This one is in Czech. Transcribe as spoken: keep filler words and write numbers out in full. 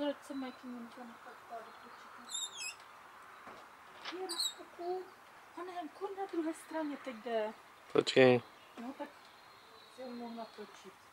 pozor, ať se Majky Minka nepadá do počítače. A ne, kur na druhé straně teď jde. Počkej. No tak si ho mohl natočit.